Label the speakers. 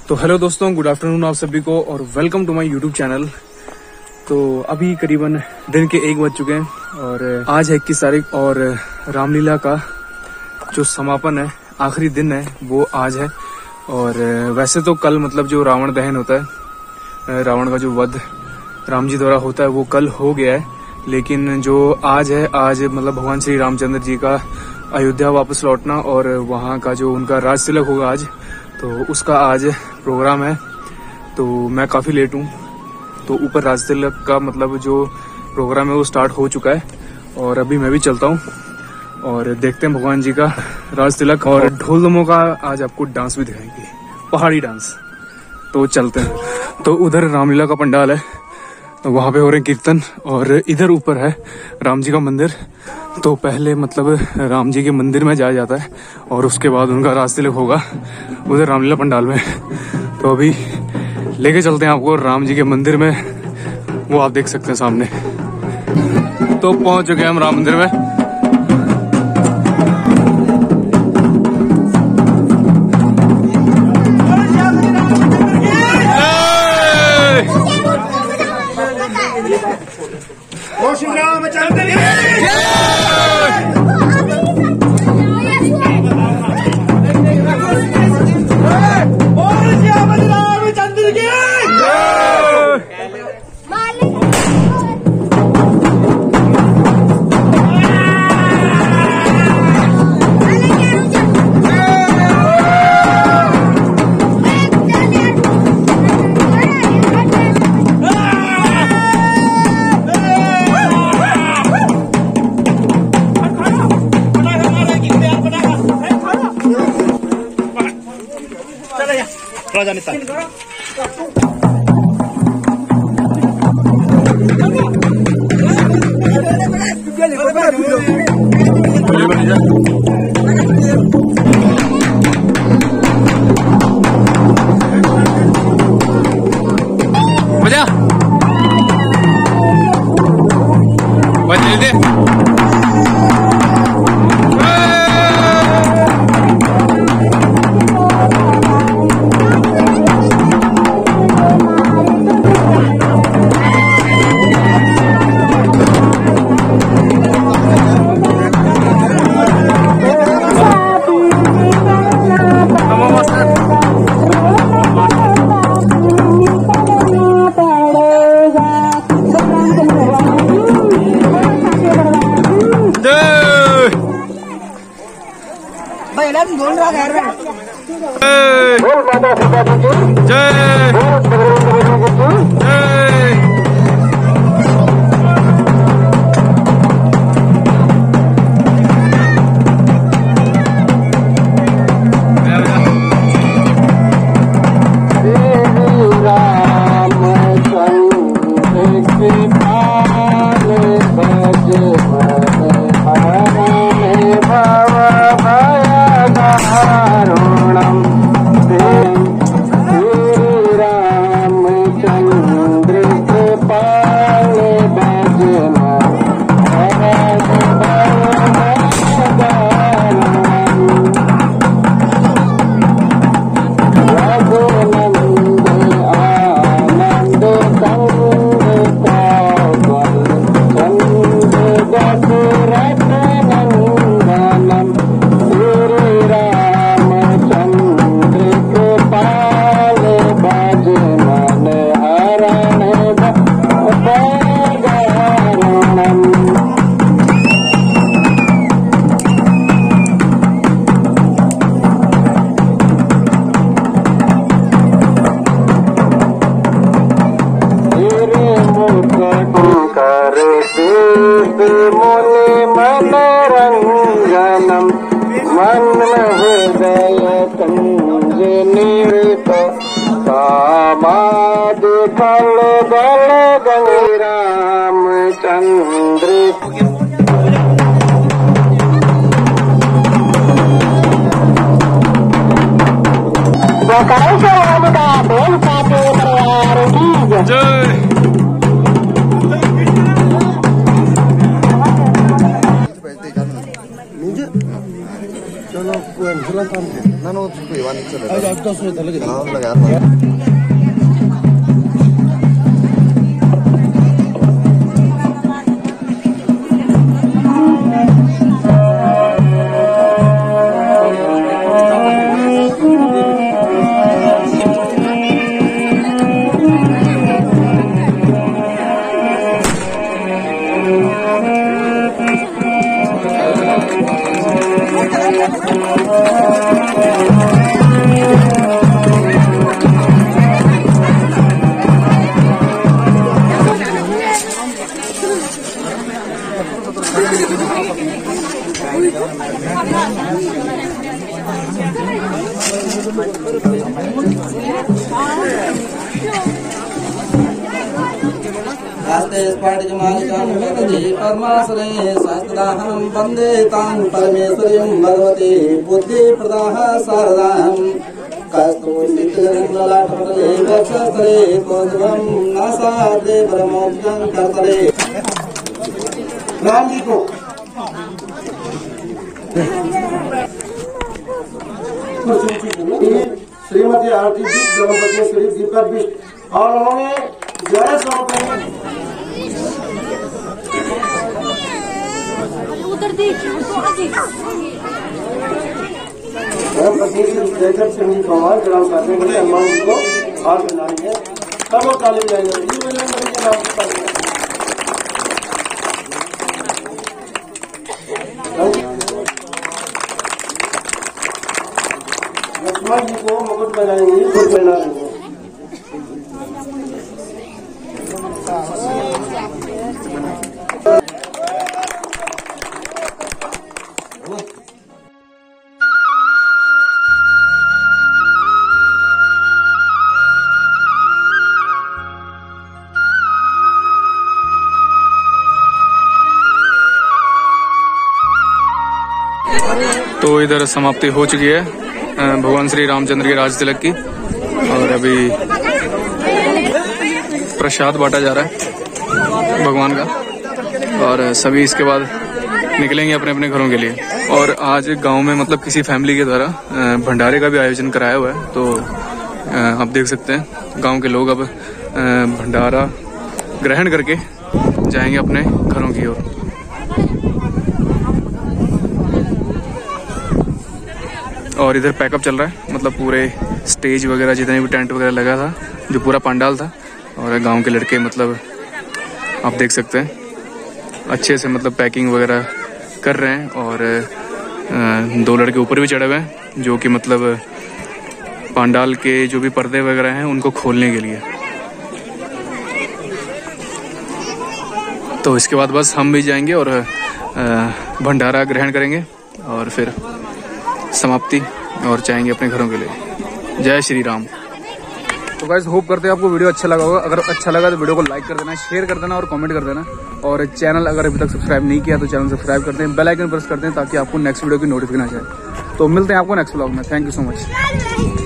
Speaker 1: तो हेलो दोस्तों, good afternoon आप सभी को और welcome to my YouTube channel. तो अभी करीबन दिन के 1 बज चुके हैं और आज है 21 तारीख और रामलीला का जो समापन है, आखिरी दिन है, वो आज है। और वैसे तो कल मतलब जो रावण दहन होता है, रावण का जो वध राम जी द्वारा होता है वो कल हो गया है, लेकिन जो आज है, आज मतलब भगवान श्री रामचंद्र जी का अयोध्या वापस लौटना और वहाँ का जो उनका राज तिलक होगा आज, तो उसका आज प्रोग्राम है। तो मैं काफ़ी लेट हूँ, तो ऊपर राज तिलक का मतलब जो प्रोग्राम है वो स्टार्ट हो चुका है और अभी मैं भी चलता हूँ और देखते हैं भगवान जी का राज तिलक। और ढोल दमों का आज आपको डांस भी दिखाएंगे, पहाड़ी डांस। तो चलते हैं। तो उधर रामलीला का पंडाल है, तो वहाँ पे हो रहे कीर्तन और इधर ऊपर है राम जी का मंदिर। तो पहले मतलब राम जी के मंदिर में जाया जाता है और उसके बाद उनका राज तिलक होगा उधर रामलीला पंडाल में। तो अभी लेके चलते हैं आपको राम जी के मंदिर में, वो आप देख सकते हैं सामने। तो पहुंच चुके हैं हम राम मंदिर में।
Speaker 2: चलो ನಾನು
Speaker 3: परमासरे शास्त्राहं वन्दे तां परमेश्वरीं भगवती बुद्धिप्रदाः शारदां कस्तूरितललाटपटले वक्षस्थले कौस्तुभं नासादे परमोक्षं कर्तरे। राम जी को श्रीमती आरती जी धर्मपत्नी श्री दीपक बिष्ट और उन्होंने 1100 रुपये जयकर सिंह जी पवार ग्राम करने वाले हनुमान जी को हाथ मिलाएंगे तब वो ताली बजाएंगे। लक्ष्मण जी को मुकुट बनाएंगे खुद पहना देंगे।
Speaker 1: तो इधर समाप्ति हो चुकी है भगवान श्री रामचंद्र के राज तिलक की, और अभी प्रसाद बांटा जा रहा है भगवान का, और सभी इसके बाद निकलेंगे अपने अपने घरों के लिए। और आज गांव में मतलब किसी फैमिली के द्वारा भंडारे का भी आयोजन कराया हुआ है, तो आप देख सकते हैं गांव के लोग अब भंडारा ग्रहण करके जाएंगे अपने घरों की ओर। और इधर पैकअप चल रहा है, मतलब पूरे स्टेज वगैरह जितने भी टेंट वगैरह लगा था, जो पूरा पंडाल था, और गांव के लड़के मतलब आप देख सकते हैं अच्छे से मतलब पैकिंग वगैरह कर रहे हैं। और 2 लड़के ऊपर भी चढ़े हुए हैं जो कि मतलब पंडाल के जो भी पर्दे वगैरह हैं उनको खोलने के लिए। तो इसके बाद बस हम भी जाएंगे और भंडारा ग्रहण करेंगे और फिर समाप्ति और जाएंगे अपने घरों के लिए। जय श्री राम। तो गाइस होप करते हैं आपको वीडियो अच्छा लगा होगा। अगर अच्छा लगा तो वीडियो को लाइक कर देना, शेयर कर देना और कमेंट कर देना। और चैनल अगर अभी तक सब्सक्राइब नहीं किया तो चैनल सब्सक्राइब करते हैं, बेल आइकन प्रेस करते हैं ताकि आपको नेक्स्ट वीडियो की नोटिफिकेशन आ जाए। तो मिलते हैं आपको नेक्स्ट व्लॉग में। Thank you so much.